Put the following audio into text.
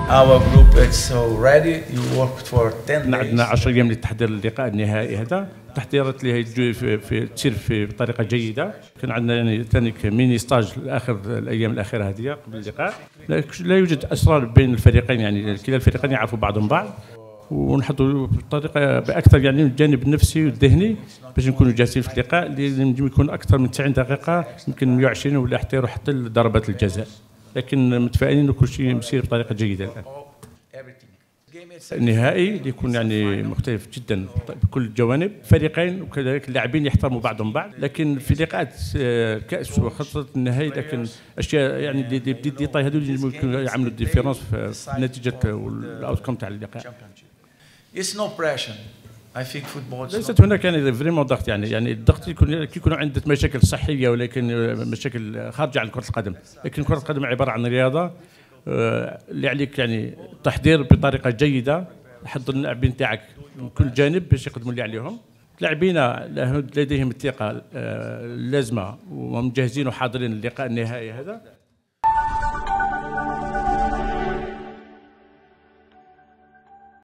Our group is so ready. You worked for 10 days. عندنا 10 ايام لتحضير اللقاء النهائي هذا. التحضيرات اللي هي تصير بطريقه جيده. كان عندنا يعني ثاني ميني ستاج اخر الايام الاخيره هذه قبل اللقاء. لا يوجد اسرار بين الفريقين، يعني كلا الفريقين يعرفوا بعضهم بعض، ونحطوا بطريقه باكثر يعني الجانب النفسي والذهني باش نكونوا جاهزين في اللقاء اللي ينجم يكون اكثر من 90 دقيقه، يمكن 120 ولا حتى يروح حتى لضربات الجزاء، لكن متفائلين انه كل شيء مسير بطريقه جيده الان. النهائي اللي يكون يعني مختلف جدا بكل الجوانب، فريقين وكذلك اللاعبين يحترموا بعضهم بعض، لكن في لقاءات كاس وخاصه النهائي لكن اشياء يعني دي ديتاي هذول اللي ممكن يعملوا الديفيرونس في النتيجه والاوتكم تاع اللقاء. It's no pressure. I think football. ليست هناك يعني فريمون ضغط، يعني الضغط يكون عندك مشاكل صحيه ولكن مشاكل خارجه عن كره القدم، لكن كره القدم عباره عن رياضه اللي عليك يعني تحضير بطريقه جيده، حضر اللاعبين تاعك من كل جانب باش يقدموا اللي عليهم. لاعبينا لديهم الثقه اللازمه وهم جاهزين وحاضرين اللقاء النهائي هذا.